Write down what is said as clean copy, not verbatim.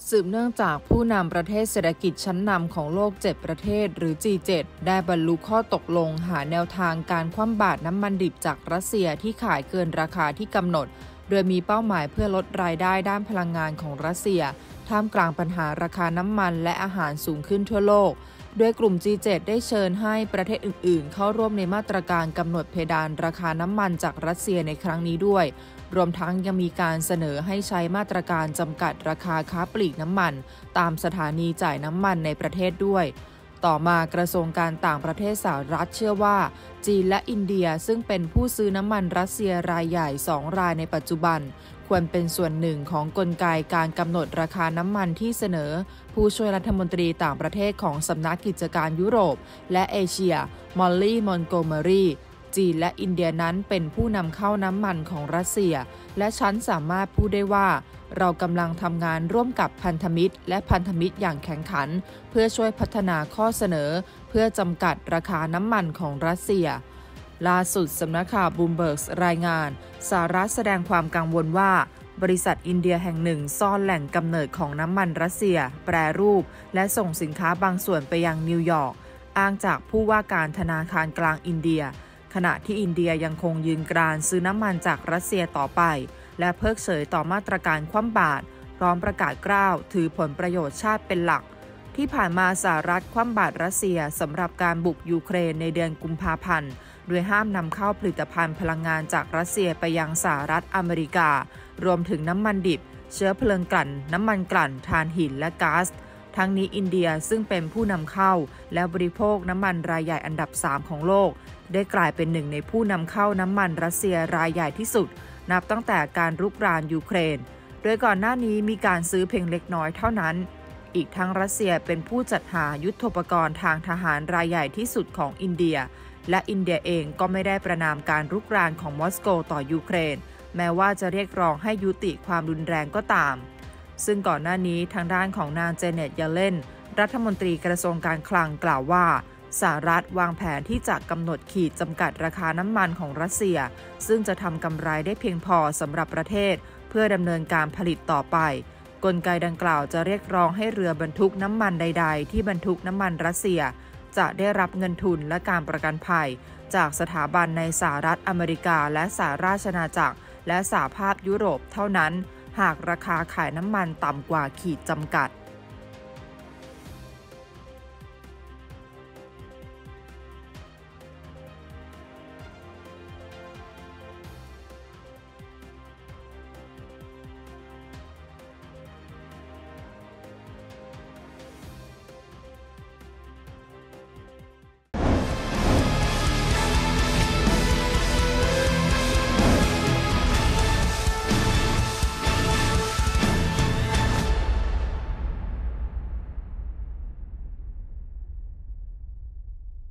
สืบเนื่องจากผู้นำประเทศเศรษฐกิจชั้นนำของโลก7ประเทศหรือ G7 ได้บรรลุข้อตกลงหาแนวทางการคว่ำบาตรน้ำมันดิบจากรัสเซียที่ขายเกินราคาที่กำหนดโดยมีเป้าหมายเพื่อลดรายได้ด้านพลังงานของรัสเซียท่ามกลางปัญหาราคาน้ำมันและอาหารสูงขึ้นทั่วโลกโดยกลุ่ม G7 ได้เชิญให้ประเทศอื่นๆเข้าร่วมในมาตรการกำหนดเพดานราคาน้ำมันจากรัสเซียในครั้งนี้ด้วยรวมทั้งยังมีการเสนอให้ใช้มาตรการจำกัดราคาค้าปลีกน้ำมันตามสถานีจ่ายน้ำมันในประเทศด้วยต่อมากระทรวงการต่างประเทศสหรัฐเชื่อว่าจีนและอินเดียซึ่งเป็นผู้ซื้อน้ำมันรัสเซียรายใหญ่2รายในปัจจุบันควรเป็นส่วนหนึ่งของกลไกการกำหนดราคาน้ำมันที่เสนอผู้ช่วยรัฐมนตรีต่างประเทศของสำนักกิจการยุโรปและเอเชียมอลลี่มอนโกเมอรีจีนและอินเดียนั้นเป็นผู้นำเข้าน้ำมันของรัสเซียและฉันสามารถพูดได้ว่าเรากำลังทำงานร่วมกับพันธมิตรและพันธมิตรอย่างแข็งขันเพื่อช่วยพัฒนาข้อเสนอเพื่อจำกัดราคาน้ำมันของรัสเซียล่าสุดสำนักข่าวบลูมเบิร์กรายงานสหรัฐแสดงความกังวลว่าบริษัทอินเดียแห่งหนึ่งซ่อนแหล่งกำเนิดของน้ำมันรัสเซียแปรรูปและส่งสินค้าบางส่วนไปยังนิวยอร์กอ้างจากผู้ว่าการธนาคารกลางอินเดียขณะที่อินเดียยังคงยืนกรานซื้อน้ำมันจากรัสเซียต่อไปและเพิกเฉยต่อมาตรการคว่ำบาตรพร้อมประกาศกล้าวถือผลประโยชน์ชาติเป็นหลักที่ผ่านมาสหรัฐคว่ำบาตรรัสเซียสำหรับการบุกยูเครนในเดือนกุมภาพันธ์โดยห้ามนำเข้าผลิตภัณฑ์พลังงานจากรัสเซียไปยังสหรัฐอเมริการวมถึงน้ำมันดิบเชื้อเพลิงกลั่นน้ำมันกลั่นถ่านหินและก๊าซทั้งนี้อินเดียซึ่งเป็นผู้นำเข้าและบริโภคน้ำมันรายใหญ่อันดับ3ของโลกได้กลายเป็นหนึ่งในผู้นำเข้าน้ำมันรัสเซียรายใหญ่ที่สุดนับตั้งแต่การรุกรานยูเครนโดยก่อนหน้านี้มีการซื้อเพียงเล็กน้อยเท่านั้นอีกทั้งรัสเซียเป็นผู้จัดหายุทโธปกรณ์ทางทหารรายใหญ่ที่สุดของอินเดียและอินเดียเองก็ไม่ได้ประณามการรุกรานของมอสโกต่อยูเครนแม้ว่าจะเรียกร้องให้ยุติความรุนแรงก็ตามซึ่งก่อนหน้านี้ทางด้านของนางเจเน็ตเยเลนรัฐมนตรีกระทรวงการคลังกล่าวว่าสหรัฐวางแผนที่จะกำหนดขีดจำกัดราคาน้ำมันของรัสเซียซึ่งจะทำกำไรได้เพียงพอสำหรับประเทศเพื่อดำเนินการผลิตต่อไปกลไกดังกล่าวจะเรียกร้องให้เรือบรรทุกน้ำมันใดๆที่บรรทุกน้ำมันรัสเซียจะได้รับเงินทุนและการประกันภัยจากสถาบันในสหรัฐอเมริกาและสหราชอาณาจักรและสหภาพยุโรปเท่านั้นหากราคาขายน้ำมันต่ำกว่าขีดจำกัด